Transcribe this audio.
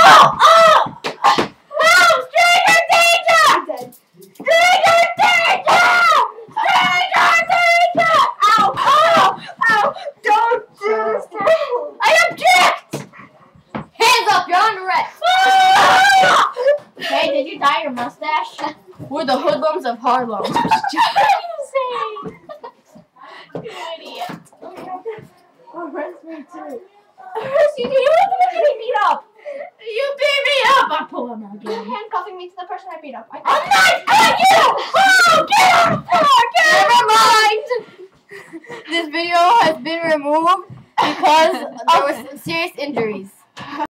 Stranger danger! Stranger danger! Stranger danger! Ow! Ow! Ow! Don't do this! I object! Hands up! You're under arrest. Hey, did you dye your mustache? We're the hoodlums of Harlem. What are you saying? You idiot. Arrest me too. You want to get me beat up. You beat me up! I'm pulling out You're again. handcuffing me to the person I beat up. I'm not at you! Oh, get on the floor! Never mind! This video has been removed because there was serious injuries.